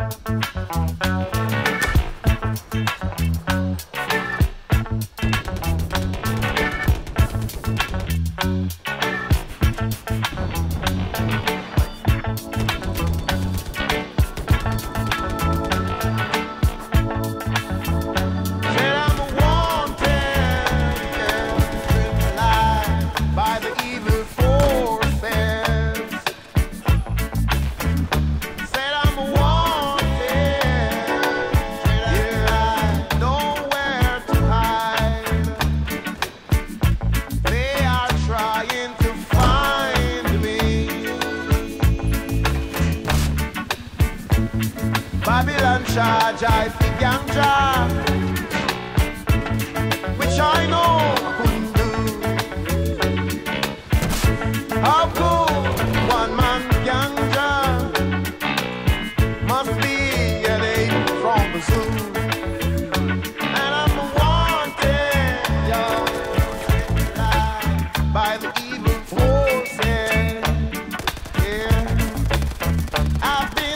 Babylon charge I fi ganja, which I know I couldn't do. How could one man ganja? Must be an ape from the zoo. And I'm wanted, young, by the evil forces. Yeah, I've been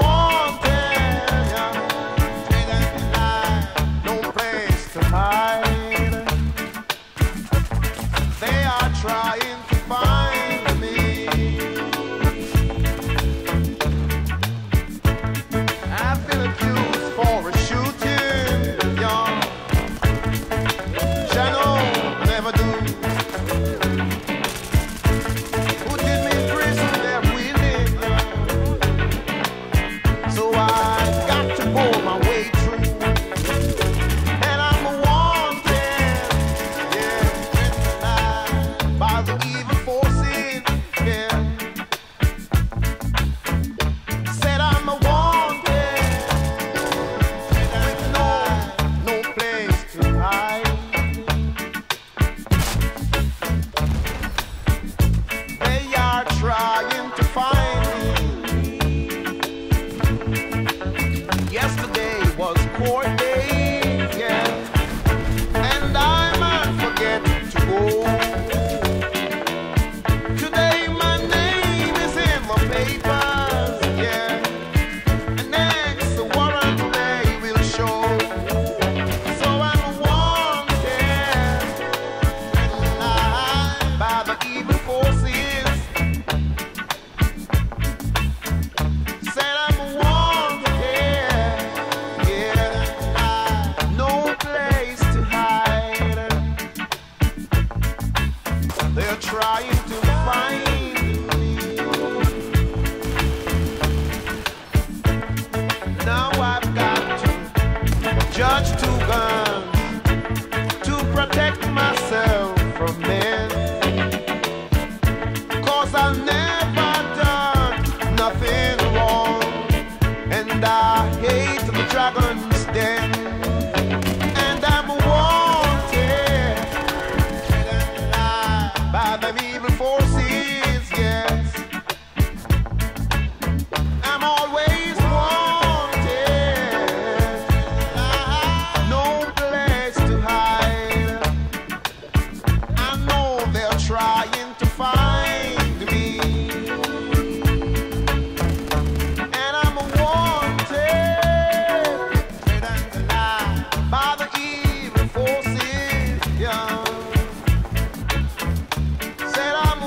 trying to find me. I've been accused for a shooting, young. Channel never do. Who did me in prison? They're willing. So I got to go my way through. And I'm wanted, yeah, by the evil forces, yeah. Said I'm a wanted, with no place to hide. They are trying to find me. Yesterday was court day, yeah, and I might forget to go. Today my name is in the papers, yeah, and next the warrant they will show. So I'm wanted by the evil forces. Said I'm wanted, yeah, no place to hide. They're trying to find me. Now I've got to judge two guns to protect myself from men. 'Cause I've never done nothing wrong, and I hate the dragon's den. And I'm wanted by them evil forces, yes. I'm always wanted, no place to hide. I know they're trying to find me, and I'm wanted by the evil forces, yeah. Said I'm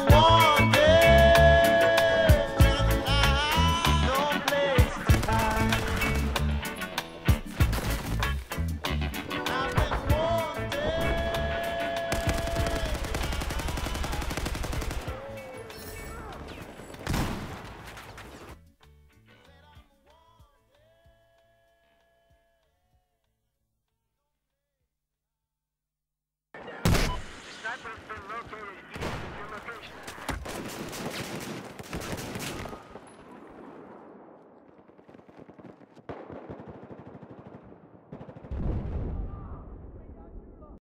wanted, no place to hide. I've been wanted. Sniper has been located east of your location.